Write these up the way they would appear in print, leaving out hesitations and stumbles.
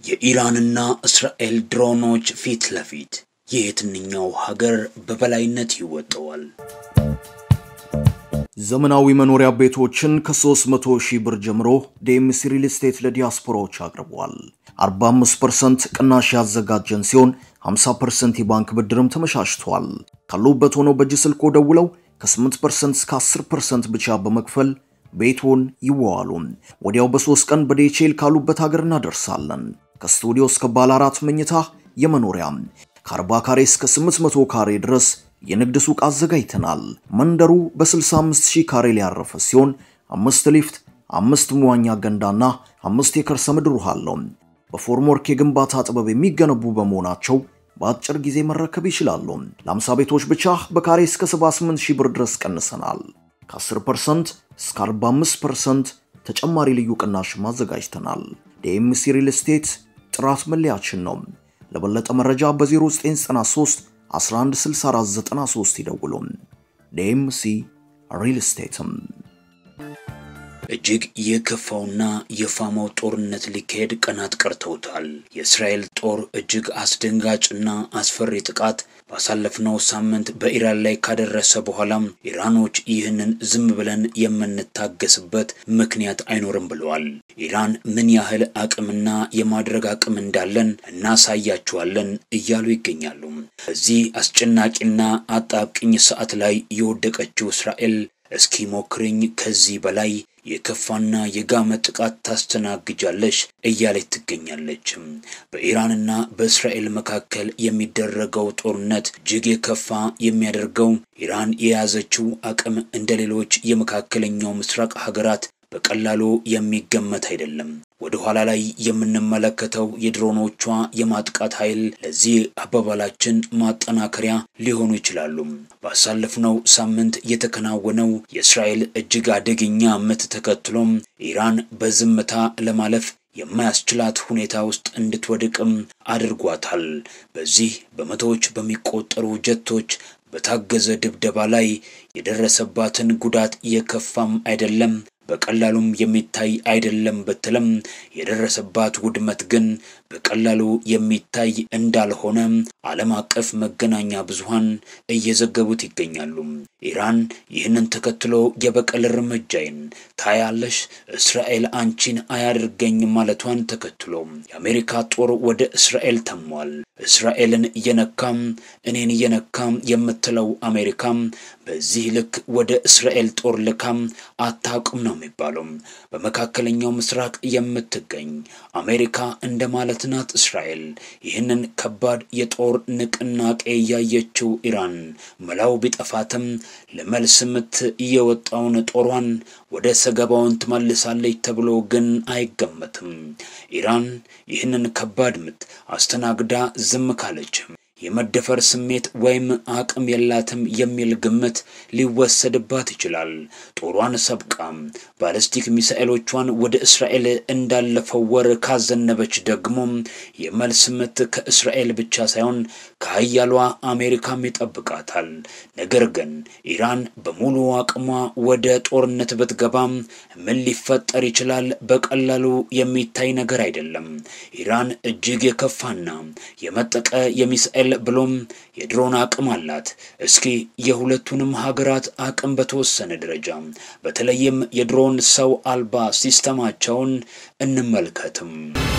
የኢራንና እስራኤል ድሮኖች ፊት ለፊት የየትኛው ሀገር በበላይነት ይወጣዋል? ዘመናዊ መኖሪያ ቤቶችን ከ300,000 ብር ጀምሮ ዴምሲ ሪል ስቴት ለዲያስፖራዎች አቅርቧል። 45% ቅናሽ ያዘጋጀን ሲሆን 50% የባንክ ብድርም ተመቻችቷል። ካሉበት ሆነው በእጅ ስልኮ ደውለው ከ8% እስከ 10% ብቻ በመክፈል ቤቶን ይዋዋሉ። ወዲያው በ3 ቀን በዲኤችኤል ካሉበት ሀገር እናደርሳለን። ከስቱዲዮ እስከ ባለ 4 መኝታ የመኖሪያ ከ40 ካሬ እስከ 800 ካሬ ድረስ የንግድ ሱቅ አዘጋጅተናል። መንደሩ በ65,000 ካሬ ላይ ያረፈ ሲሆን 5 ሊፍት፣ 5 መዋኛ ገንዳና 5 የከርሰ ምድር ውሃ አለው። በፎርምወርክ የግንባታ ጥበብ የሚገነቡ በመሆናቸው በአጭር ጊዜ መረከብ ይችላሉ። ለ50 ቤቶች ብቻ በካሬ እስከ 78,000 ብር ድረስ ቀንሰናል። ከ10% እስከ 45% ተጨማሪ ልዩ ቅናሽ ማዘጋጅተናል። ዴምሲ ሪል ስቴት ጥራት መለያችን ነው። ለበለጠ መረጃ በ0993 116493 ይደውሉ። ዴምሲ ሪል ስቴት። እጅግ የከፋውና የፋማው ጦርነት ሊካሄድ ቀናት ቀርተውታል። የእስራኤል ጦር እጅግ አስደንጋጭና አስፈሪ ጥቃት ባሳለፍነው ሳምንት በኢራን ላይ ካደረሰ በኋላ ኢራኖች ይህንን ዝም ብለን የምንታገስበት ምክንያት አይኖርም ብለዋል። ኢራን ምን ያህል አቅምና የማድረግ አቅም እንዳለን እናሳያቸዋለን እያሉ ይገኛሉ። በዚህ አስጨናቂና አጣብቂኝ ሰዓት ላይ የወደቀችው እስራኤል እስኪ ሞክሪኝ ከዚህ በላይ የከፋና የጋመ ጥቃት ታስተናግጃለሽ እያለች ትገኛለች። በኢራንና በእስራኤል መካከል የሚደረገው ጦርነት እጅግ የከፋ የሚያደርገው ኢራን የያዘችው አቅም እንደሌሎች የመካከለኛው ምስራቅ ሀገራት በቀላሉ የሚገመት አይደለም። ወደ ኋላ ላይ የምንመለከተው የድሮኖቿ የማጥቃት ኃይል ለዚህ አባባላችን ማጠናከሪያ ሊሆኑ ይችላሉ። ባሳለፍነው ሳምንት የተከናወነው የእስራኤል እጅግ አደገኛ ምት ተከትሎም ኢራን በዝምታ ለማለፍ የማያስችላት ሁኔታ ውስጥ እንድትወድቅም አድርጓታል። በዚህ በመቶዎች በሚቆጠሩ ጀቶች በታገዘ ድብደባ ላይ የደረሰባትን ጉዳት የከፋም አይደለም በቀላሉም የሚታይ አይደለም በተለም የደረሰባት ውድመት ግን በቀላሉ የሚታይ እንዳልሆነ ዓለም አቀፍ መገናኛ ብዙሃን እየዘገቡት ይገኛሉ። ኢራን ይህንን ተከትሎ የበቀል እርምጃዬን ታያለሽ እስራኤል አንቺን አያድርገኝ ማለቷን ተከትሎ የአሜሪካ ጦር ወደ እስራኤል ተሟል። እስራኤልን የነካም እኔን የነካም የምትለው አሜሪካም በዚህ ልክ ወደ እስራኤል ጦር ልካም አታውቅም ነው የሚባለው። በመካከለኛው ምስራቅ የምትገኝ አሜሪካ እንደማለት ናት እስራኤል። ይህንን ከባድ የጦር ንቅናቄ ያየችው ኢራን መላው ቢጠፋትም ለመልስ ምት የወጣውን ጦሯን ወደ ሰገባውን ትመልሳለች ተብሎ ግን አይገመትም። ኢራን ይህንን ከባድ ምት አስተናግዳ ዝም ካለች የመደፈር ስሜት ወይም አቅም የላትም የሚል ግምት ሊወሰድባት ይችላል። ጦሯን ሰብቃም ባሊስቲክ ሚሳኤሎቿን ወደ እስራኤል እንዳለፈው ወር ካዘነበች ደግሞ የመልስ ምት ከእስራኤል ብቻ ሳይሆን ከሀያሏ አሜሪካም ይጠብቃታል። ነገር ግን ኢራን በሙሉ አቅሟ ወደ ጦርነት ብትገባም ምን ሊፈጠር ይችላል በቀላሉ የሚታይ ነገር አይደለም። ኢራን እጅግ የከፋና የመጠቀ የሚሳኤል ብሎም የድሮን አቅም አላት። እስኪ የሁለቱንም ሀገራት አቅም በተወሰነ ደረጃ በተለይም የድሮን ሰው አልባ ሲስተማቸውን እንመልከትም።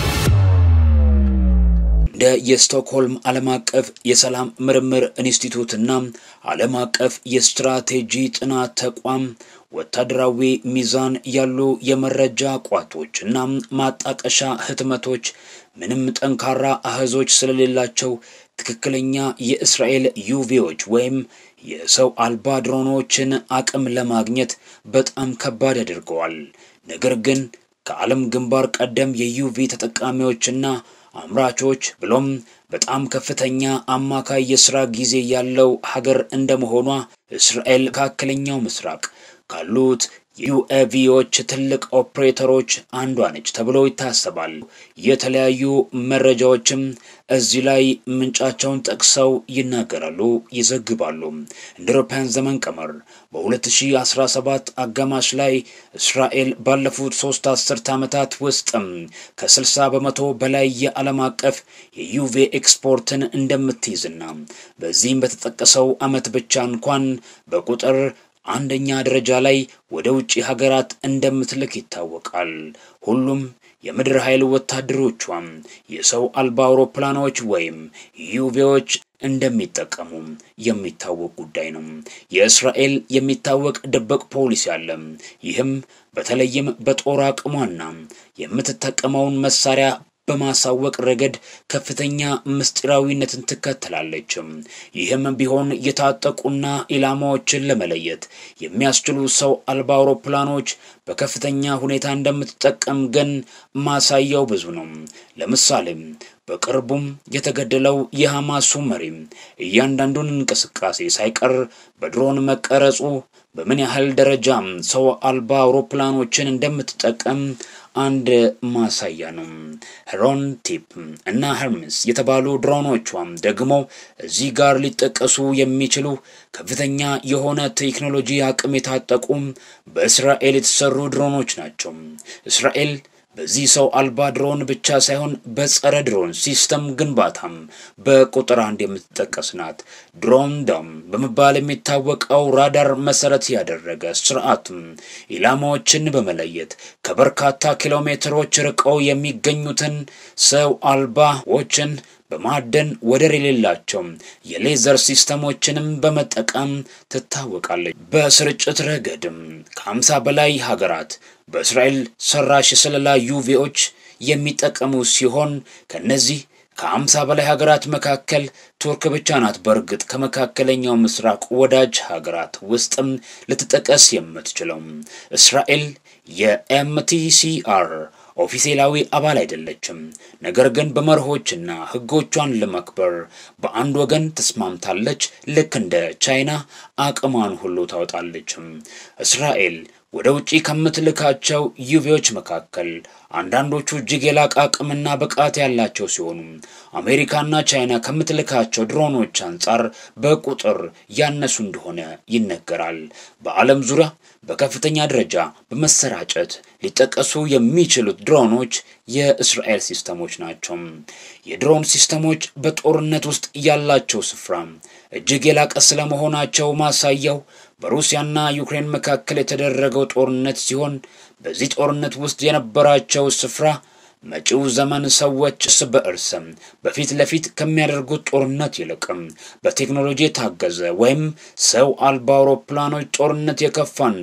እንደ የስቶክሆልም ዓለም አቀፍ የሰላም ምርምር ኢንስቲትዩትና ዓለም አቀፍ የስትራቴጂ ጥናት ተቋም ወታደራዊ ሚዛን ያሉ የመረጃ ቋቶችና ማጣቀሻ ህትመቶች ምንም ጠንካራ አሃዞች ስለሌላቸው ትክክለኛ የእስራኤል ዩቪዎች ወይም የሰው አልባ ድሮኖችን አቅም ለማግኘት በጣም ከባድ ያደርገዋል። ነገር ግን ከዓለም ግንባር ቀደም የዩቪ ተጠቃሚዎችና አምራቾች ብሎም በጣም ከፍተኛ አማካይ የሥራ ጊዜ ያለው ሀገር እንደመሆኗ እስራኤል መካከለኛው ምስራቅ ካሉት ዩኤቪዎች ትልቅ ኦፕሬተሮች አንዷ ነች ተብሎ ይታሰባል። የተለያዩ መረጃዎችም እዚህ ላይ ምንጫቸውን ጠቅሰው ይናገራሉ፣ ይዘግባሉ። እንደ አውሮፓውያን ዘመን ቀመር በ2017 አጋማሽ ላይ እስራኤል ባለፉት 3 አስርት ዓመታት ውስጥ ከ60 በመቶ በላይ የዓለም አቀፍ የዩቪ ኤክስፖርትን እንደምትይዝና በዚህም በተጠቀሰው ዓመት ብቻ እንኳን በቁጥር አንደኛ ደረጃ ላይ ወደ ውጪ ሀገራት እንደምትልክ ይታወቃል። ሁሉም የምድር ኃይል ወታደሮቿም የሰው አልባ አውሮፕላኖች ወይም ዩቪዎች እንደሚጠቀሙ የሚታወቅ ጉዳይ ነው። የእስራኤል የሚታወቅ ድብቅ ፖሊሲ አለ። ይህም በተለይም በጦር አቅሟና የምትጠቀመውን መሳሪያ በማሳወቅ ረገድ ከፍተኛ ምስጢራዊነትን ትከተላለች። ይህም ቢሆን የታጠቁና ኢላማዎችን ለመለየት የሚያስችሉ ሰው አልባ አውሮፕላኖች በከፍተኛ ሁኔታ እንደምትጠቀም ግን ማሳያው ብዙ ነው። ለምሳሌ በቅርቡም የተገደለው የሐማሱ መሪ እያንዳንዱን እንቅስቃሴ ሳይቀር በድሮን መቀረጹ በምን ያህል ደረጃ ሰው አልባ አውሮፕላኖችን እንደምትጠቀም አንድ ማሳያ ነው። ሄሮን ቲፕ እና ሄርሚስ የተባሉ ድሮኖቿም ደግሞ እዚህ ጋር ሊጠቀሱ የሚችሉ ከፍተኛ የሆነ ቴክኖሎጂ አቅም የታጠቁ በእስራኤል የተሰሩ ድሮኖች ናቸው። እስራኤል በዚህ ሰው አልባ ድሮን ብቻ ሳይሆን በጸረ ድሮን ሲስተም ግንባታም በቁጥር አንድ የምትጠቀስ ናት። ድሮን ዶም በመባል የሚታወቀው ራዳር መሰረት ያደረገ ስርዓት ኢላማዎችን በመለየት ከበርካታ ኪሎ ሜትሮች ርቀው የሚገኙትን ሰው አልባዎችን በማደን ወደር የሌላቸው የሌዘር ሲስተሞችንም በመጠቀም ትታወቃለች። በስርጭት ረገድም ከ50 በላይ ሀገራት በእስራኤል ሰራሽ የስለላ ዩቪዎች የሚጠቀሙ ሲሆን ከነዚህ ከ50 በላይ ሀገራት መካከል ቱርክ ብቻ ናት በእርግጥ ከመካከለኛው ምስራቅ ወዳጅ ሀገራት ውስጥም ልትጠቀስ የምትችለው። እስራኤል የኤምቲሲአር ኦፊሴላዊ አባል አይደለችም። ነገር ግን በመርሆችና ህጎቿን ለማክበር በአንድ ወገን ተስማምታለች። ልክ እንደ ቻይና አቅሟን ሁሉ ታወጣለች። እስራኤል ወደ ውጪ ከምትልካቸው ዩቪዎች መካከል አንዳንዶቹ እጅግ የላቀ አቅምና ብቃት ያላቸው ሲሆኑ አሜሪካና ቻይና ከምትልካቸው ድሮኖች አንጻር በቁጥር ያነሱ እንደሆነ ይነገራል። በዓለም ዙሪያ በከፍተኛ ደረጃ በመሰራጨት ሊጠቀሱ የሚችሉት ድሮኖች የእስራኤል ሲስተሞች ናቸው። የድሮን ሲስተሞች በጦርነት ውስጥ ያላቸው ስፍራ እጅግ የላቀ ስለመሆናቸው ማሳያው በሩሲያና ዩክሬን መካከል የተደረገው ጦርነት ሲሆን በዚህ ጦርነት ውስጥ የነበራቸው ስፍራ መጪው ዘመን ሰዎች እርስ በእርስ በፊት ለፊት ከሚያደርጉት ጦርነት ይልቅ በቴክኖሎጂ የታገዘ ወይም ሰው አልባ አውሮፕላኖች ጦርነት የከፋና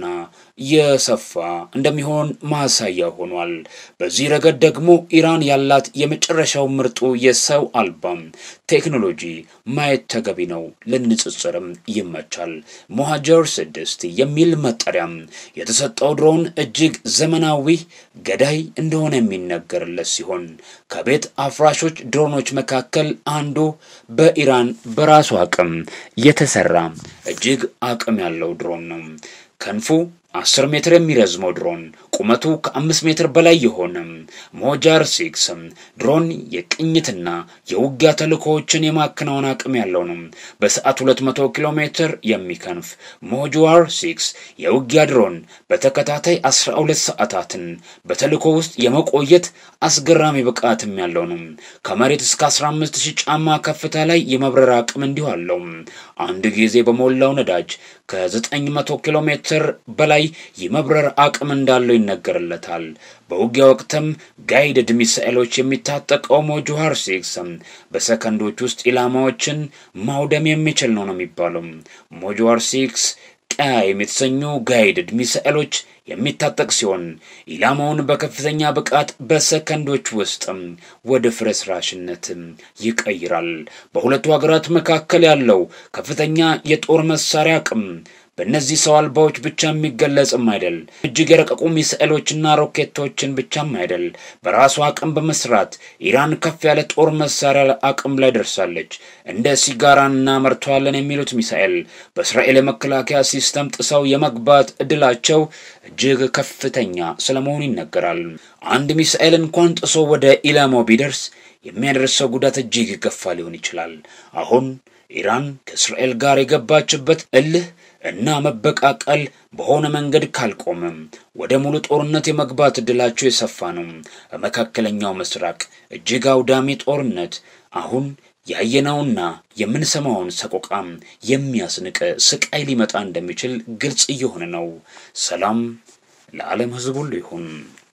የሰፋ እንደሚሆን ማሳያ ሆኗል። በዚህ ረገድ ደግሞ ኢራን ያላት የመጨረሻው ምርጡ የሰው አልባ ቴክኖሎጂ ማየት ተገቢ ነው። ለንጽጽርም ይመቻል። ሞሃጀር 6 የሚል መጠሪያ የተሰጠው ድሮን እጅግ ዘመናዊ ገዳይ እንደሆነ የሚነገርለት ሲሆን ከቤት አፍራሾች ድሮኖች መካከል አንዱ በኢራን በራሱ አቅም የተሰራ እጅግ አቅም ያለው ድሮን ነው። ክንፉ 10 ሜትር የሚረዝመው ድሮን ቁመቱ ከ5 ሜትር በላይ የሆነ ሞጃር 6 ድሮን የቅኝትና የውጊያ ተልእኮዎችን የማከናወን አቅም ያለው ነው። በሰዓት 200 ኪሎ ሜትር የሚከንፍ ሞጃር 6 የውጊያ ድሮን በተከታታይ 12 ሰዓታትን በተልእኮ ውስጥ የመቆየት አስገራሚ ብቃትም ያለው ነው። ከመሬት እስከ 15000 ጫማ ከፍታ ላይ የመብረር አቅም እንዲሁ አለው። አንድ ጊዜ በሞላው ነዳጅ ከ900 ኪሎ ሜትር በላይ የመብረር አቅም እንዳለው ይነገርለታል። በውጊያ ወቅትም ጋይድድ ሚሳኤሎች የሚታጠቀው ሞጃር 6 በሰከንዶች ውስጥ ኢላማዎችን ማውደም የሚችል ነው የሚባለው። ሞጃር 6 ቀያይም የተሰኙ ጋይድድ ሚሳኤሎች የሚታጠቅ ሲሆን ኢላማውን በከፍተኛ ብቃት በሰከንዶች ውስጥ ወደ ፍርስራሽነት ይቀይራል። በሁለቱ ሀገራት መካከል ያለው ከፍተኛ የጦር መሳሪያ አቅም በእነዚህ ሰው አልባዎች ብቻ የሚገለጽም አይደል እጅግ የረቀቁ ሚሳኤሎችና ሮኬቶችን ብቻም አይደል በራሷ አቅም በመስራት ኢራን ከፍ ያለ ጦር መሳሪያ አቅም ላይ ደርሳለች እንደ ሲጋራና መርቷለን የሚሉት ሚሳኤል በእስራኤል የመከላከያ ሲስተም ጥሰው የመግባት እድላቸው እጅግ ከፍተኛ ስለመሆኑ ይነገራል አንድ ሚሳኤል እንኳን ጥሶ ወደ ኢላማው ቢደርስ የሚያደርሰው ጉዳት እጅግ ከፍ ሊሆን ይችላል አሁን ኢራን ከእስራኤል ጋር የገባችበት እልህ እና መበቃቀል በሆነ መንገድ ካልቆመም ወደ ሙሉ ጦርነት የመግባት እድላቸው የሰፋ ነው በመካከለኛው ምስራቅ እጅግ አውዳሚ ጦርነት አሁን ያየነውና የምንሰማውን ሰቆቃም የሚያስንቅ ስቃይ ሊመጣ እንደሚችል ግልጽ እየሆነ ነው ሰላም ለዓለም ህዝብ ሁሉ ይሁን